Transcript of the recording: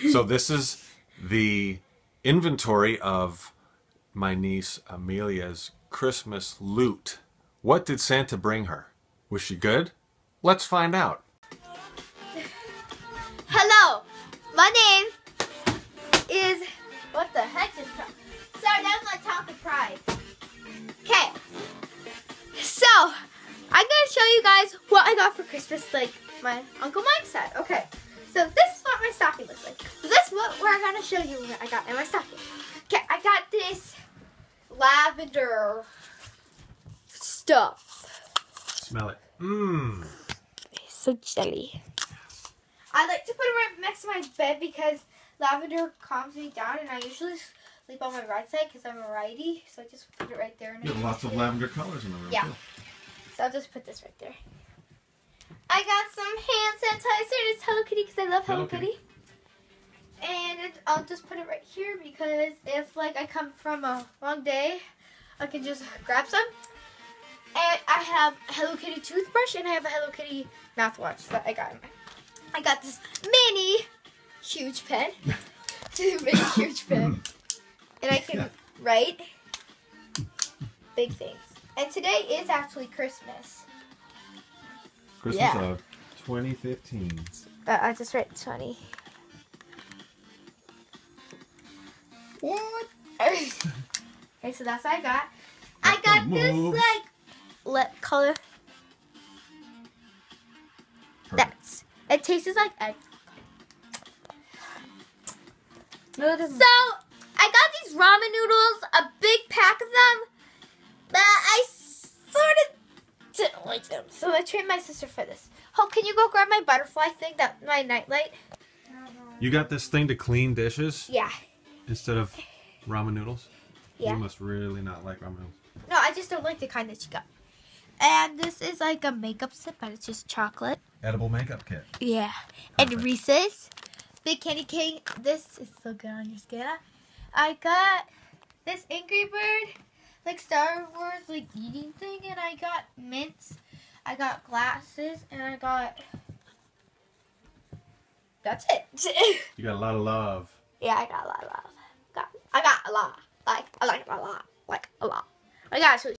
So this is the inventory of my niece Amelia's Christmas loot. What did Santa bring her? Was she good? Let's find out. Hello, my name is... What the heck is that? Sorry, that was my topic prize. Okay, so I'm gonna show you guys what I got for Christmas, like my Uncle Mike said. Okay, so this is what my stocking looks like. So this is what we're gonna show you what I got in my stocking. Okay, I got this lavender stuff. Smell it. Mmm. It's so jelly. I like to put it right next to my bed because lavender calms me down, and I usually sleep on my right side because I'm a righty, so I just put it right there. And you have lots of lavender colors in the room. Yeah. Too. So I'll just put this right there. I got some hand sanitizer. It's Hello Kitty because I love Hello Kitty. And I'll just put it right here because if like I come from a long day, I can just grab some. And I have a Hello Kitty toothbrush and I have a Hello Kitty mouthwash that I got. I got this mini huge pen. It's a big huge pen. And I can write big things. And today is actually Christmas. Christmas of 2015. I just write 20. What? Okay, so that's what I got. I got this like color. Perfect. It tastes like egg. So I got these ramen noodles, a big pack of them, but I sort of didn't like them. So I trained my sister for this. Oh, can you go grab my butterfly thing, my nightlight? You got this thing to clean dishes? Yeah. Instead of ramen noodles? Yeah. You must really not like ramen noodles. No, I just don't like the kind that you got. And this is like a makeup set, but it's just chocolate. Edible makeup kit. Yeah. Perfect. And Reese's Big Candy King. This is so good on your skin. I got this Angry Bird, like Star Wars, like eating thing, and I got mints. I got glasses, and I got... That's it. You got a lot of love. Yeah, I got a lot of love. I got a lot. Like a lot. I got